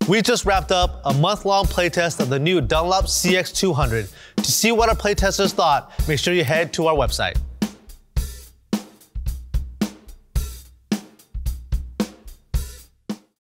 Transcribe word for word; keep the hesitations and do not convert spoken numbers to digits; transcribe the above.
We just wrapped up a month-long playtest of the new Dunlop C X two hundred. To see what our playtesters thought, make sure you head to our website.